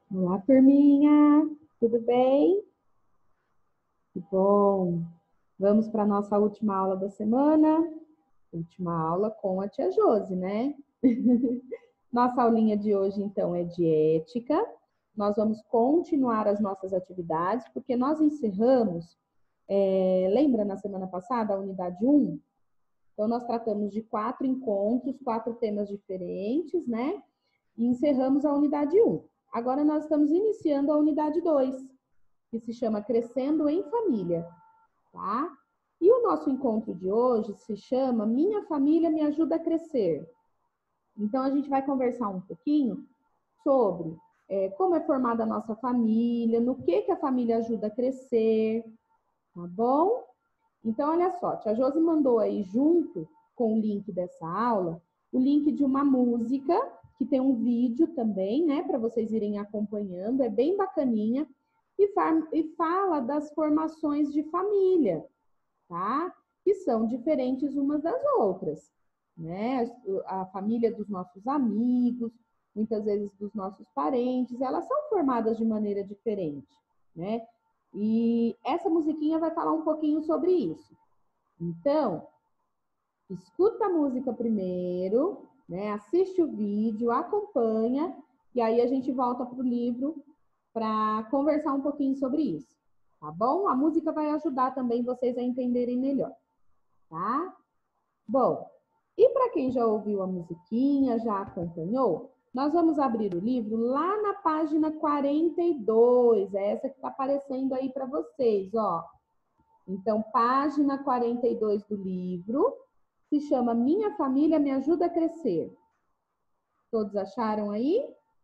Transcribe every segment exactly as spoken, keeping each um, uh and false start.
Olá, turminha! Tudo bem? Que bom! Vamos para a nossa última aula da semana. Última aula com a tia Josi, né? Nossa aulinha de hoje, então, é de ética. Nós vamos continuar as nossas atividades, porque nós encerramos, é, lembra na semana passada, a unidade um? Então, nós tratamos de quatro encontros, quatro temas diferentes, né? E encerramos a unidade um. Agora nós estamos iniciando a unidade dois, que se chama Crescendo em Família, tá? E o nosso encontro de hoje se chama Minha Família Me Ajuda a Crescer. Então, a gente vai conversar um pouquinho sobre é, como é formada a nossa família, no que, que a família ajuda a crescer, tá bom? Então, olha só, tia Josi mandou aí junto com o link dessa aula, o link de uma música, que tem um vídeo também, né, para vocês irem acompanhando, é bem bacaninha, e, e fala das formações de família, tá? Que são diferentes umas das outras, né? A família dos nossos amigos, muitas vezes dos nossos parentes, elas são formadas de maneira diferente, né? E essa musiquinha vai falar um pouquinho sobre isso. Então, escuta a música primeiro, né? Assiste o vídeo, acompanha, e aí a gente volta para o livro para conversar um pouquinho sobre isso, tá bom? A música vai ajudar também vocês a entenderem melhor, tá? Bom, e para quem já ouviu a musiquinha, já acompanhou, nós vamos abrir o livro lá na página quarenta e dois, é essa que está aparecendo aí para vocês, ó. Então, página quarenta e dois do livro, se chama Minha Família Me Ajuda a Crescer. Todos acharam aí?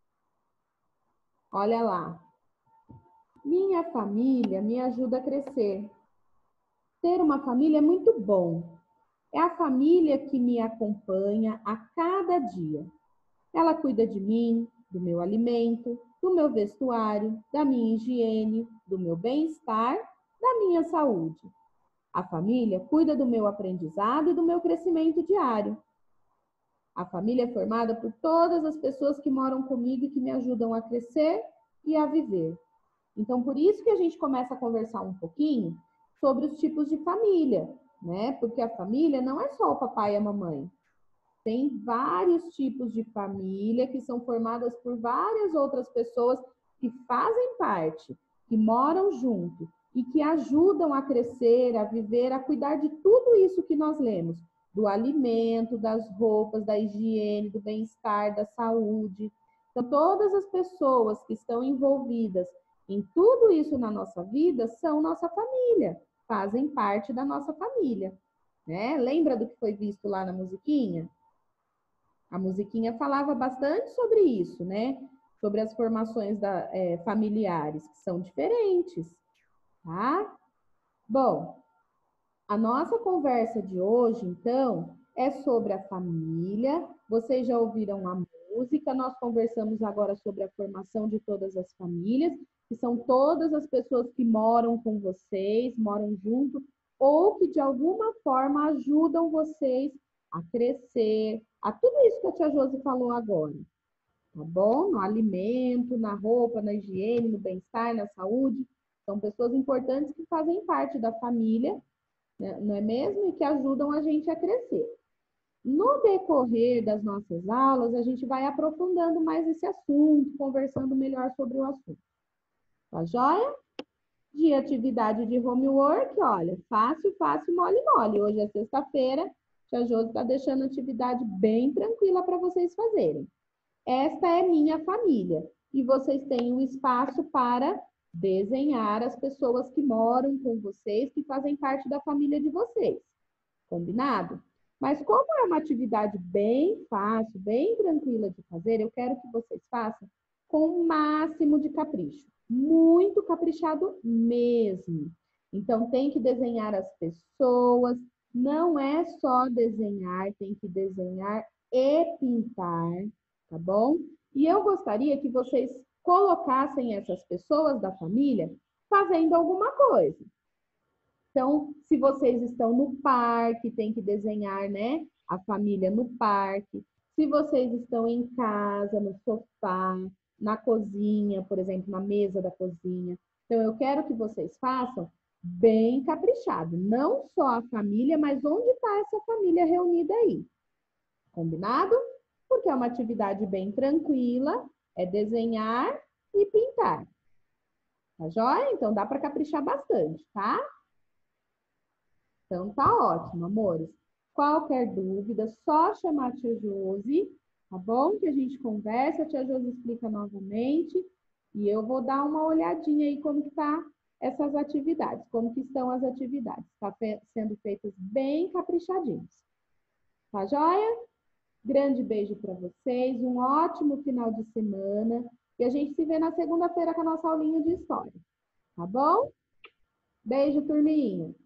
Olha lá. Minha família me ajuda a crescer. Ter uma família é muito bom. É a família que me acompanha a cada dia. Ela cuida de mim, do meu alimento, do meu vestuário, da minha higiene, do meu bem-estar, da minha saúde. A família cuida do meu aprendizado e do meu crescimento diário. A família é formada por todas as pessoas que moram comigo e que me ajudam a crescer e a viver. Então, por isso que a gente começa a conversar um pouquinho sobre os tipos de família, né? Porque a família não é só o papai e a mamãe. Tem vários tipos de família que são formadas por várias outras pessoas que fazem parte, que moram junto e que ajudam a crescer, a viver, a cuidar de tudo isso que nós lemos, do alimento, das roupas, da higiene, do bem-estar, da saúde. Então, todas as pessoas que estão envolvidas em tudo isso na nossa vida são nossa família, fazem parte da nossa família, né? Lembra do que foi visto lá na musiquinha? A musiquinha falava bastante sobre isso, né? Sobre as formações da, é, familiares, que são diferentes, tá? Bom, a nossa conversa de hoje, então, é sobre a família. Vocês já ouviram a música, nós conversamos agora sobre a formação de todas as famílias, que são todas as pessoas que moram com vocês, moram junto, ou que de alguma forma ajudam vocês a crescer, a tudo isso que a tia Josi falou agora, tá bom? No alimento, na roupa, na higiene, no bem-estar, na saúde. São pessoas importantes que fazem parte da família, né? Não é mesmo? E que ajudam a gente a crescer. No decorrer das nossas aulas, a gente vai aprofundando mais esse assunto, conversando melhor sobre o assunto. Tá joia? De atividade de homework, olha, fácil, fácil, mole, mole. Hoje é sexta-feira, tia Josi está deixando atividade bem tranquila para vocês fazerem. Esta é minha família. E vocês têm um espaço para desenhar as pessoas que moram com vocês, que fazem parte da família de vocês. Combinado? Mas como é uma atividade bem fácil, bem tranquila de fazer, eu quero que vocês façam com o máximo de capricho. Muito caprichado mesmo. Então, tem que desenhar as pessoas. Não é só desenhar, tem que desenhar e pintar, tá bom? E eu gostaria que vocês colocassem essas pessoas da família fazendo alguma coisa. Então, se vocês estão no parque, tem que desenhar, né, a família no parque. Se vocês estão em casa, no sofá, na cozinha, por exemplo, na mesa da cozinha. Então, eu quero que vocês façam bem caprichado. Não só a família, mas onde está essa família reunida aí. Combinado? Porque é uma atividade bem tranquila, é desenhar e pintar. Tá joia? Então, dá para caprichar bastante, tá? Então, tá ótimo, amores. Qualquer dúvida, só chamar a tia Josi, tá bom? Que a gente conversa, a tia Josi explica novamente e eu vou dar uma olhadinha aí como que tá essas atividades, como que estão as atividades. Tá fe- sendo feitas bem caprichadinhos. Tá joia? Grande beijo para vocês, um ótimo final de semana e a gente se vê na segunda-feira com a nossa aulinha de história, tá bom? Beijo, turminha!